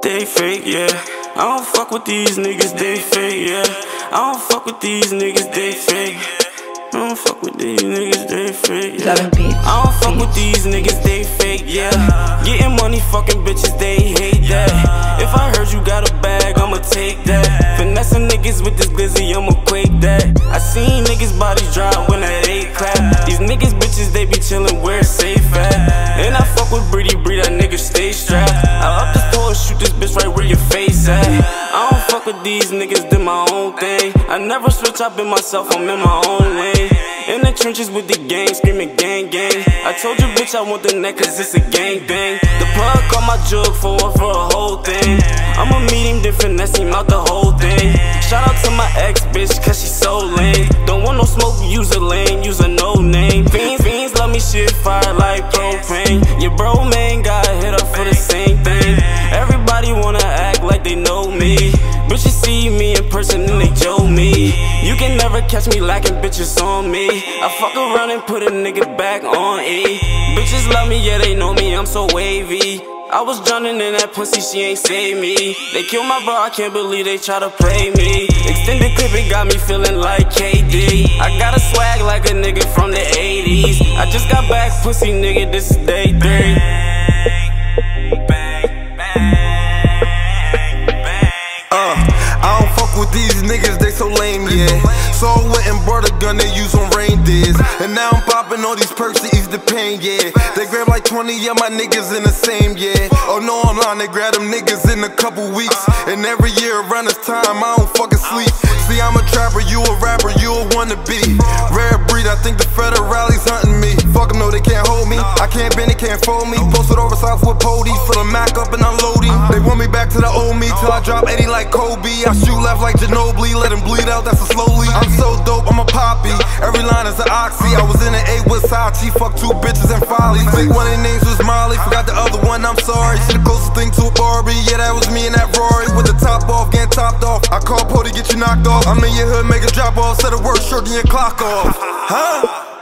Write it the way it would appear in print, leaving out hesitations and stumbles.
They fake, yeah. I don't fuck with these niggas, they fake, yeah. I don't fuck with these niggas, they fake. I don't fuck with these niggas, they fake, yeah. I don't fuck with these niggas, they fake, yeah. Getting money, fucking bitches, they hate that. If I heard you got a bag, I'ma take that. Finessing niggas with this glizzy, I'ma quake that. I seen niggas bodies drop when that 8 clap. These niggas bitches, they be chillin' where it's safe at. And I fuck with Breedy, that nigga stay strapped. I up the store and shoot this bitch right where your face at. I don't fuck with these niggas, do my own thing. I never switch up in myself, I'm in my own lane. In the trenches with the gang, screaming gang gang. I told you bitch I want the neck cause it's a gang bang. The plug called my jug for a whole thing. I'ma meet him, then finesse him out the whole thing. Shout out to my ex bitch cause she so lame. Don't want no smoke, use a lane, use a no name. Fiends love me, shit fire like propane. Your bro man got hit up for the same thing. Everybody wanna act like they know me. Bitches see me in person and they joke me. You can never catch me lacking bitches on me. I fuck around and put a nigga back on E. Bitches love me, yeah they know me, I'm so wavy. I was drowning in that pussy, she ain't save me. They killed my bro, I can't believe they try to play me. Extended clip, it got me feeling like KD. I got a swag like a nigga from the 80s. I just got back, pussy nigga, this is day 3. I don't fuck with these niggas, they so lame, yeah. So I went and brought a gun they use on reindeers. And now I'm popping all these perks to ease the pain, yeah. They grab like 20 of my niggas in the same, yeah. Oh no, I'm lying, they grab them niggas in a couple weeks. And every year around this time, I don't fucking sleep. See, I'm a trapper, you a rapper, you a wannabe. Rare breed, I think the federale's hunting me. Fuck them, no, they can't hold me. I can't bend it, can't fold me. Posted over south with Pody, fill a Mac up and unloading. They want me back to the old me till I drop 80 like Kobe. I shoot left like Ginobili, let him bleed out, that's a slowly. I'm so dope, I'm a poppy. Every line is an oxy. I was in an 8 with Sachi, fuck 2 bitches and follies. Big one of their names was Molly, forgot the other one, I'm sorry. She the closest thing to a Barbie, yeah, that was me and that Rory. With the top off, getting topped off. I call Pody, get you knocked off. I'm in your hood, make a drop off, set a work short, and your clock off. Huh?